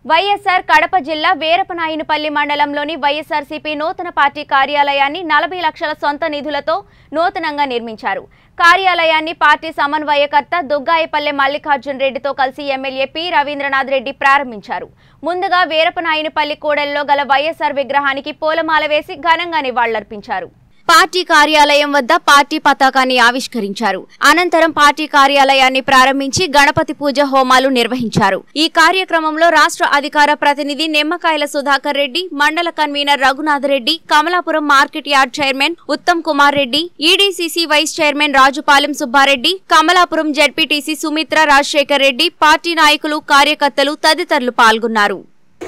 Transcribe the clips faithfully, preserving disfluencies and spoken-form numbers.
వైఎస్ఆర్ కడప జిల్లా వీరపనాయనపల్లి మండలంలోని వైఎస్ఆర్సీపీ నూతన పార్టీ కార్యాలయాన్ని నలభై లక్షల సొంత నిధులతో నూతనంగా నిర్మించారు. కార్యాలయాన్ని పార్టీ సమన్వయకర్త దుగ్గాయపల్లె మల్లికార్జున రెడ్డితో కలిసి ఎమ్మెల్యే పి రవీంద్రనాథ్ రెడ్డి ప్రారంభించారు. ముందుగా వీరపనాయనపల్లి కూడలిలో గల వైఎస్ఆర్ విగ్రహానికి పూలమాల వేసి ఘనంగా నివాళులర్పించారు. పార్టీ కార్యాలయం వద్ద పార్టీ పతాకాన్ని ఆవిష్కరించారు. అనంతరం పార్టీ కార్యాలయాన్ని ప్రారంభించి గణపతి పూజ హోమాలు నిర్వహించారు. ఈ కార్యక్రమంలో రాష్ట్ర అధికార ప్రతినిధి నిమ్మకాయల సుధాకర్ రెడ్డి, మండల convener Raghunath Reddy, Kamalapuram market yard chairman Uttam Kumar Reddy, EDCC vice chairman Rajupalem Subbareddy, Kamalapuram ZPTC Sumitra Rajasekhar Reddy, party నాయకులు, కార్యకర్తలు తదితరులు పాల్గొన్నారు.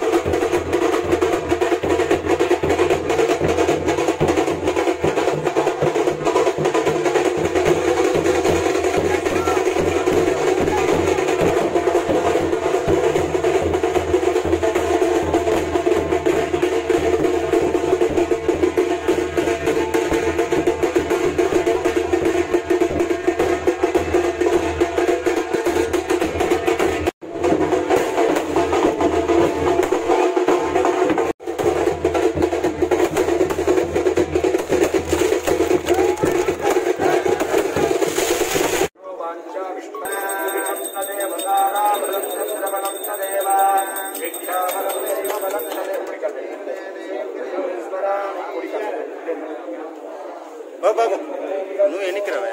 బాబు నువ్వు ఎన్నికి రావా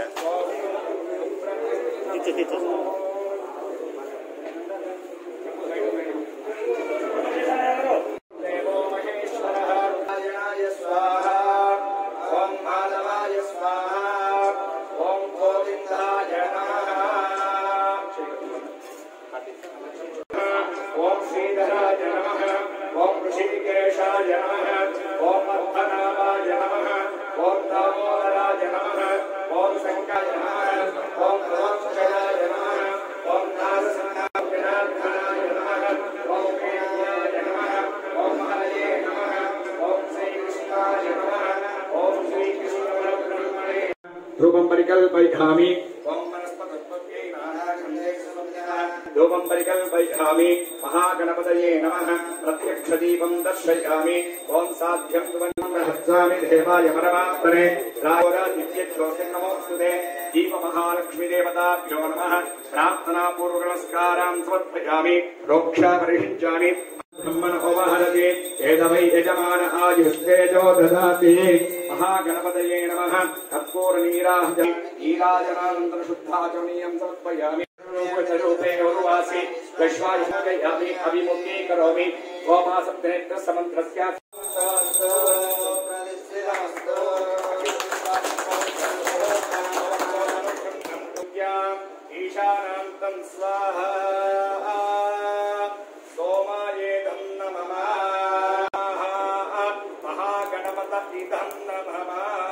ఓం శ్రీధరాయ నమః, ఓం ఋషికేశాయ నమః, ఓం అర్ధనామాయ నమః, ఓం దామోదరాయ నమః, ఓం శంకరాయ నమః, ఓం ప్రవక్షయాయ నమః, ఓం నారసింహాయ నమః, ఓం కేశవాయ నమః, ఓం హరయే నమః, ఓం శ్రీకృష్ణాయ నమః, ఓం శ్రీకృష్ణ పరబ్రహ్మణే రూపం పరికల్పయామి. ఓం ధూపం పరికల్పయామి. మహాగణపతయే నమః. ప్రత్యక్ష దీపం దర్శయామి. ఓం సాధ్యం సువన్నమహస్వామి దేవాయ పరమాత్మనే రాజోరాదిత్యజ్యోతిర్నమోస్తుతే. దీప మహాలక్ష్మీ దేవతాభ్యో నమః. ప్రార్థనా పూర్వక నమస్కారాన్ సమర్పయామి. ప్రోక్షా పరిహించామి. బ్రహ్మణ హోమహరతి ఏదవై యజమాన ఆయుస్తేజో దదాతి. మహాగణపతయే నమః. కర్పూర నీరాజనం నీరాజనానంతర శుద్ధాచమనీయం సమర్పయామి. रूपे उर्वासी विश्वायुगयामि अभिमुखीकरोमि. गोमासप्तनेत्र समन्त्रस्य ईशानान्तं स्वाहा सोमायेदं नमः. महागणपतयेदं नमः.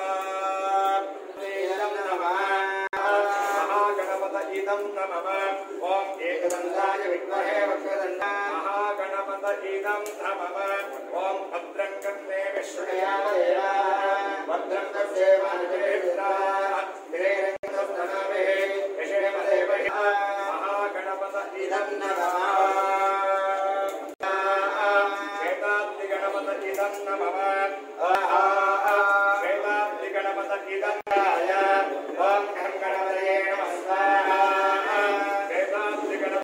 महागणपतयेदं नमः. ओम एकदंताय विद्महे वक्रतुण्डाय महागणपतयेदं नमः. ओम भद्रं कर्णे विष्णुयामदेवा भद्रं कर्णे वाणिज्येन्द्राय